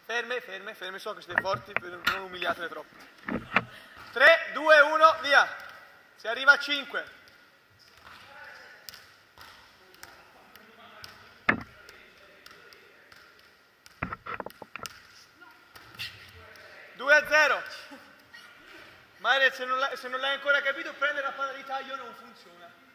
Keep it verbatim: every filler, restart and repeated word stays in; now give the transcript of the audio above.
Ferme, ferme, ferme, so che siete forti, non umiliatele troppo. tre, due, uno, via. Si arriva a cinque. due a zero. Maire, se non l'hai ancora capito, prendere la palla di taglio non funziona.